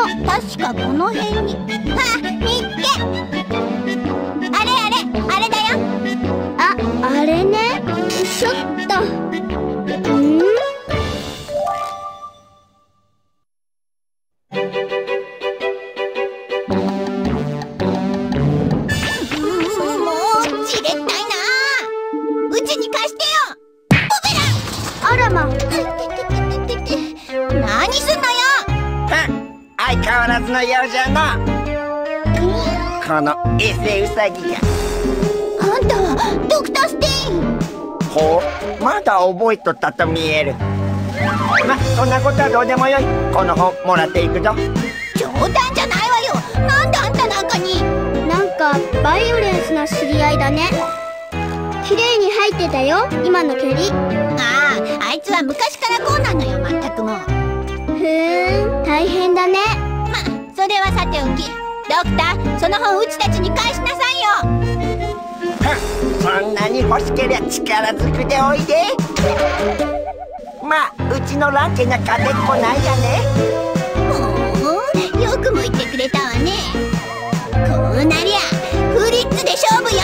確かこの辺に。見っけ。あれあれ、あれだよ。 あれね。ちょっと。 もうじれったいな。うちに貸してよ。 あらま。 何すんのよ。 相変わらずのようじゃな。このエセウサギが。 あんたはドクターステイン。 ほう、まだ覚えとったと見える。ま、そんなことはどうでもよい。この本もらっていくぞ。 冗談じゃないわよ。なんであんたなんかに。 なんかバイオレンスな知り合いだね。綺麗に入ってたよ、今の蹴り。 あいつは昔からこうなのよ、まったくもう。 大変だね。 ま、それはさておき。ドクター、その本うちたちに返しなさいよ。 そんなに欲しけりゃ力ずくでおいで。まあ、うちのランケには勝てっこないやね。 よくも言ってくれたわね。こうなりゃフリッツで勝負よ。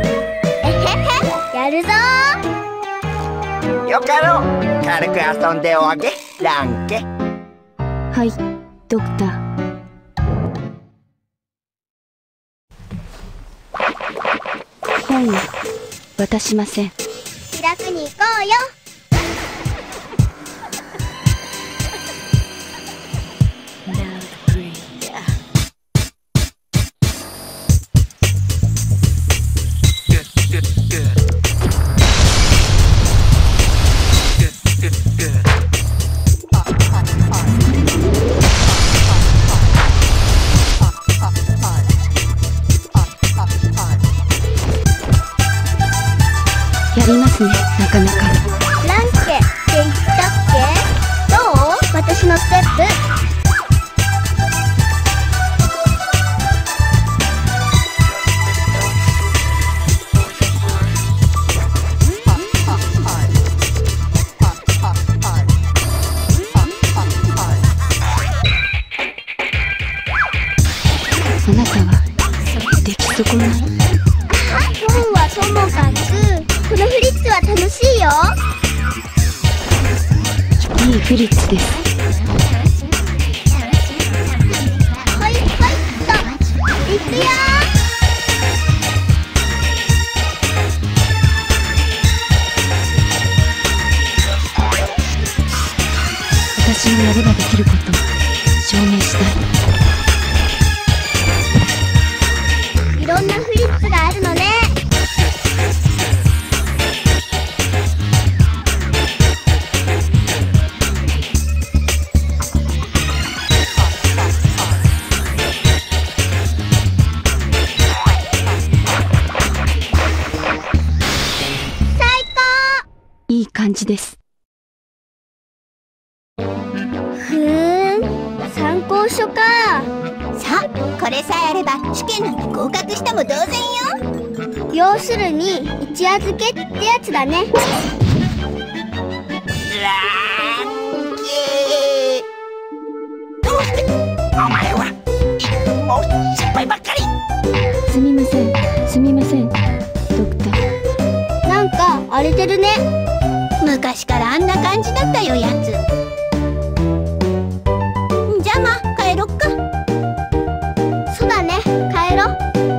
やるぞー。よかろう。軽く遊んでおあげ、ランケ。 はい、ドクター。本は渡しません。 開くに行こうよ。 やりますね、なかなか。 ランケって言ったっけ？どう？私のステップ。 あなたは出来損ない。 本はともかく。このフリッツは楽しいよ。 いいフリッツです。 はいはいっといくよ。 私のやればできることを証明したい。 いろんなフリッツがあるのね。 いい感じです。 参考書か。 さあ、これさえあれば試験なんて合格しても同然よ。 要するに一夜漬けってやつだね。 ランケー。どうしてお前はもう失敗ばっかり。 すみません、すみません、ドクター。 なんか荒れてるね。 昔からあんな感じだったよ、やつ。じゃあまあ帰ろっか。 そうだね、帰ろ。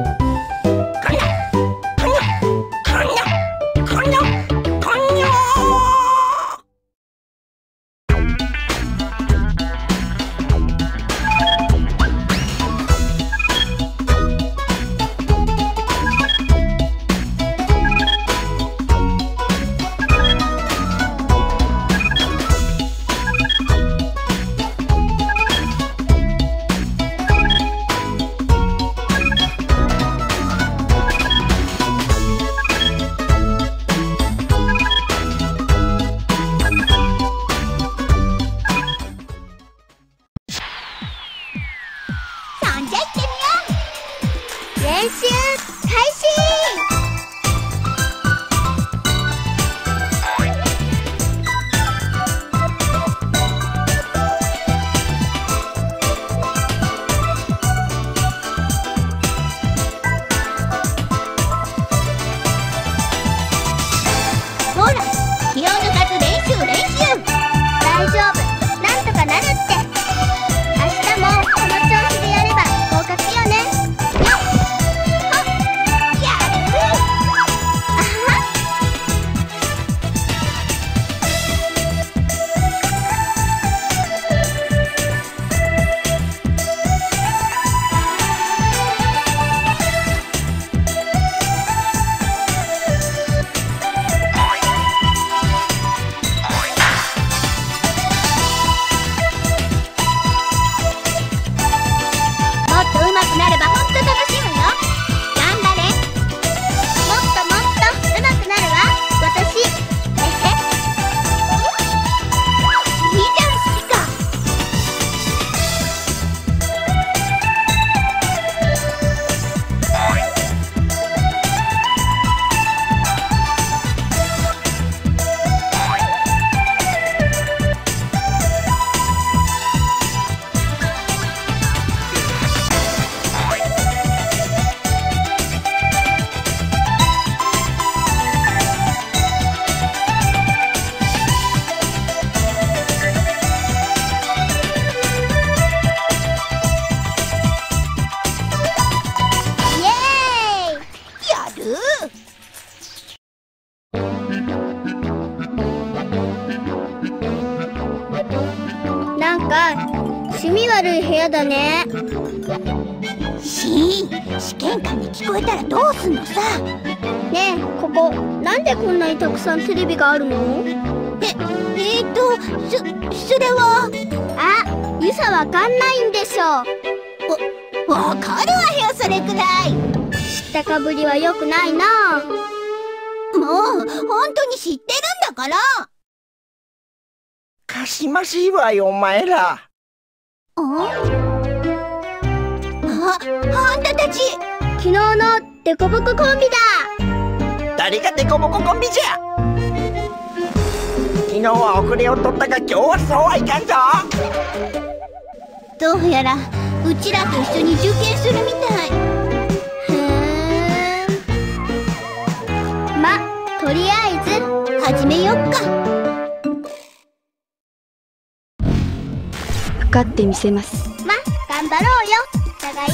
練習開始。 部屋だね。 シーン、試験官に聞こえたらどうすんのさ。 ねえ、ここなんでこんなにたくさんテレビがあるの？ それは。 あ、ゆさわかんないんでしょ。 わかるわよ、それくらい。 知ったかぶりはよくないな。 もう本当に知ってるんだから。 かしましいわよ、お前ら。 あんたたち。 昨日のデコボココンビだ。 誰がデコボココンビじゃ。昨日は遅れを取ったが今日はそうはいかんぞ。 どうやらうちらと一緒に受験するみたい。 へー。ま、とりあえず始めよっか。 受かってみせます。 ま、頑張ろうよ、お互い。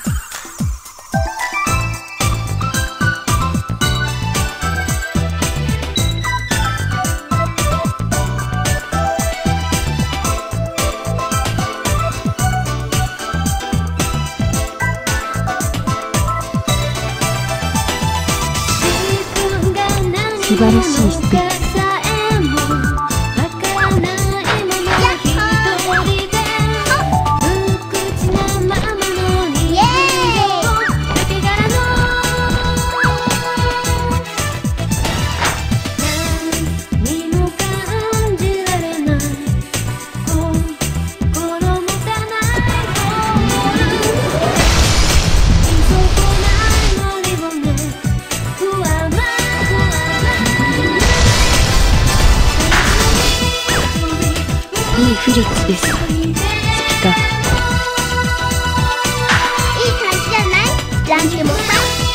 素晴らしいスピーカー。いいフリッツです。スピカ。 いい感じじゃない？ランチもさ。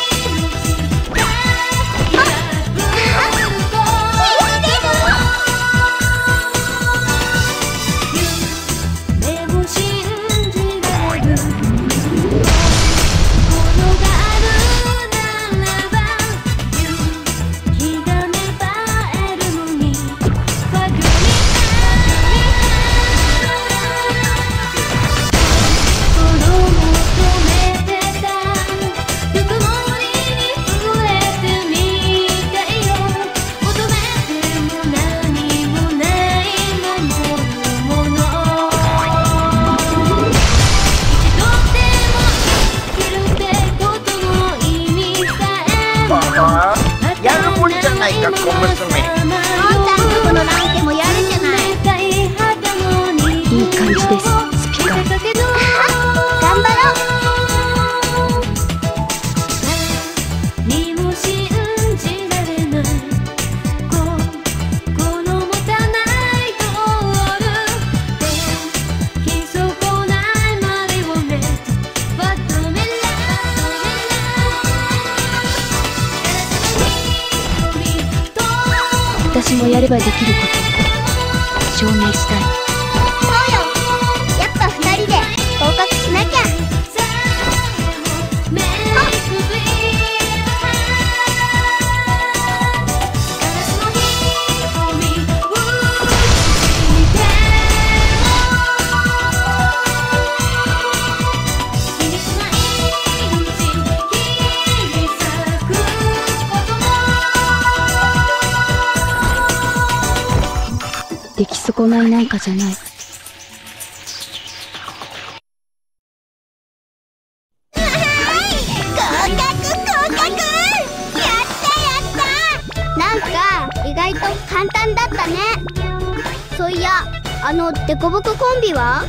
やるもんじゃないか、小娘。 あんたんとこのランケもやるじゃない。 いい感じです。スピカ。 頑張ろう。 私もやればできること証明したい。 そうよ。やっぱ2人で合格しなきゃ。 出来損ないなんかじゃない。 合格。やった。 なんか意外と簡単だったね。そういや、デコボココンビは？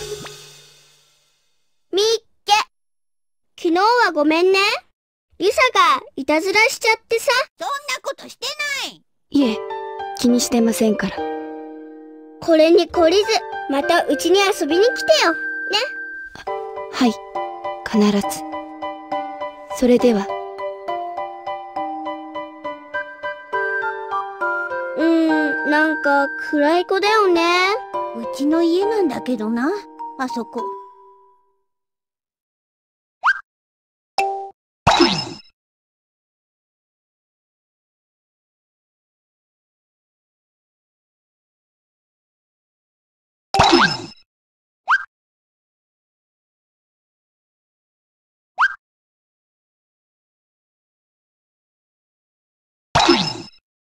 みっけ。昨日はごめんね。リサがいたずらしちゃってさ。 そんなことしてない。 いえ、気にしてませんから。 これに懲りず、またうちに遊びに来てよ。ね。 はい、必ず。それでは。 なんか暗い子だよね。 うちの家なんだけどな、あそこ。